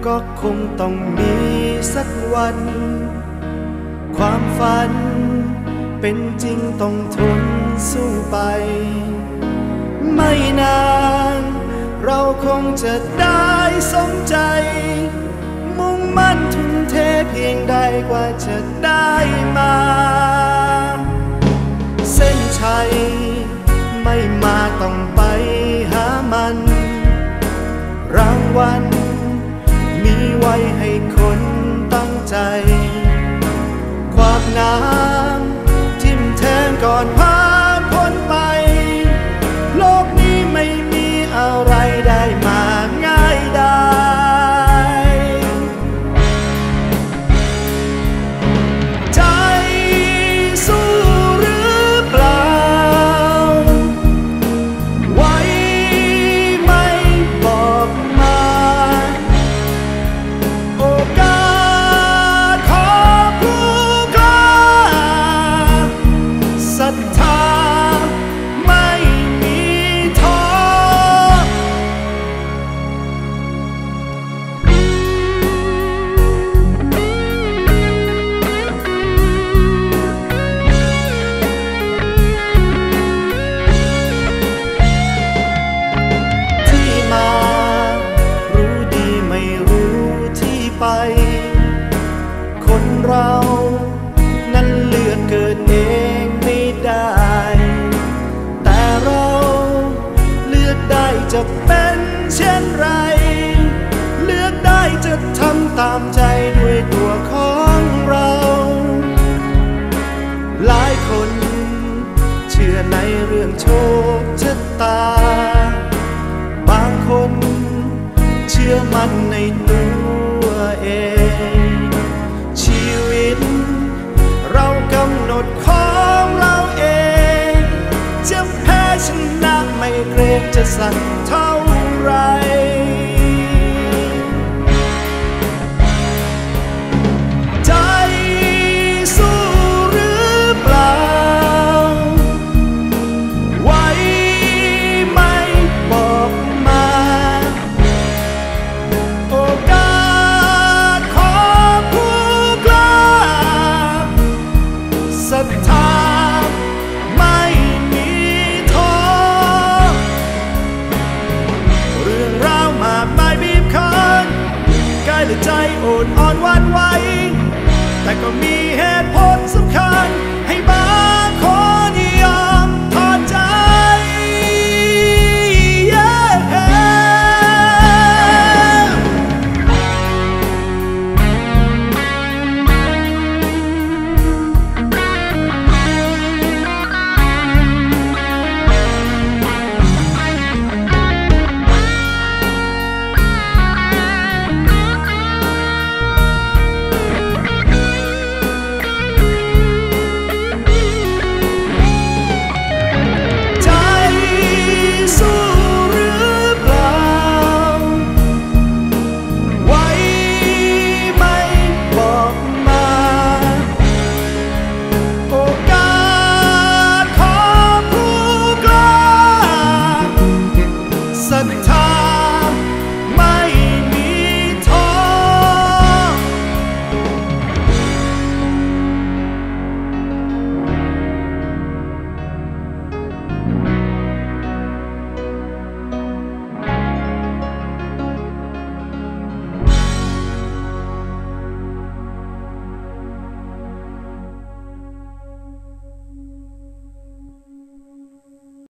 ก็คงต้องมีสักวัน ความฝันเป็นจริงต้องทนสู้ไปไม่นานเราคงจะได้สมใจมุ่งมั่นทุ่มเทเพียงใดกว่าจะได้มาเส้นชัยไม่มาต้องไปหามันรางวัลมีไว้ให้คนตั้งใจขวากน้ำทิ่มแทงก่อนผ่านพ้นไปโลกนี้ไม่มีอะไรได้มาง่ายได้ใจสู้หรือเปล่าไว้ไม่บอกมาโอกาสของผู้กล้าศรัทธาไม่มีท้อที่มารู้ดีไม่รู้ที่ไปคนเรานั้นเลือกเกิดเองไม่ได้แต่เราเลือกได้จะเป็นเช่นไรเลือกได้จะทำตามใจด้วยตัวของเราหลายคนเชื่อในเรื่องโชคชะตาบางคนเชื่อมั่นในตัวเองชีวิตเรากำหนดของเราเองจะแพ้ชนะไม่เกรงจะสั่นเท่าไรใจสู้หรือเปล่าไว้ไม่บอกมาโอกาสของผู้กล้าศรัทธาไม่มีท้อเรื่องราวมากมายบีบคั้นกายและใจโอดอ่อนหวั่นไหวแต่ก็มีเหตุผลสำคัญให้